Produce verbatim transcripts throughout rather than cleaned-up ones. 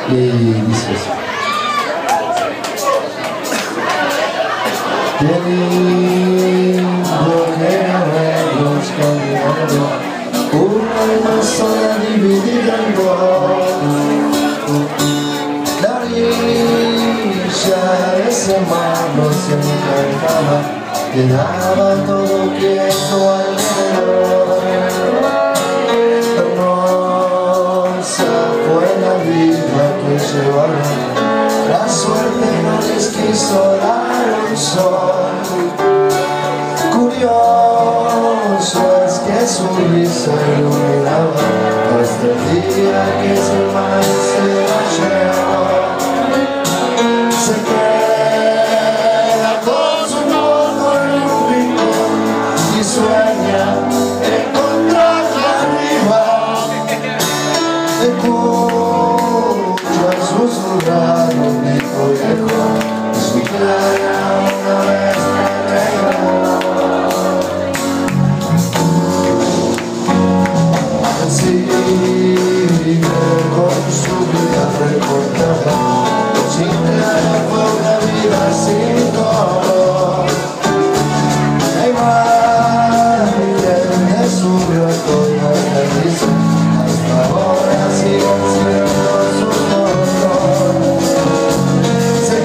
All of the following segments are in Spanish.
Y dice eso. Qué lindo que habernos cambiado, una alma sola dividida en dos. La orilla de ese mar nos encantaba, quedaba todo quieto alrededor. Hermosa fue la vida que llevaron, la suerte no les quiso dar un sol. Curioso es que su risa iluminaba hasta el día que ese mar se la llevó. Se queda con su modo en un rincón y sueña encontrarla arriba. Escucha susurrar un grito viejo, su clara una vez me regaló. Así vive con su vida recortada, sin clara fue una vida sin color. La imagen de su recuerdo que dice hasta ahora sigue siendo su dolor. Se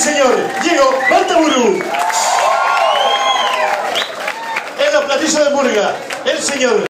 señor Diego Bartaburu. En la platilla de Murga, el señor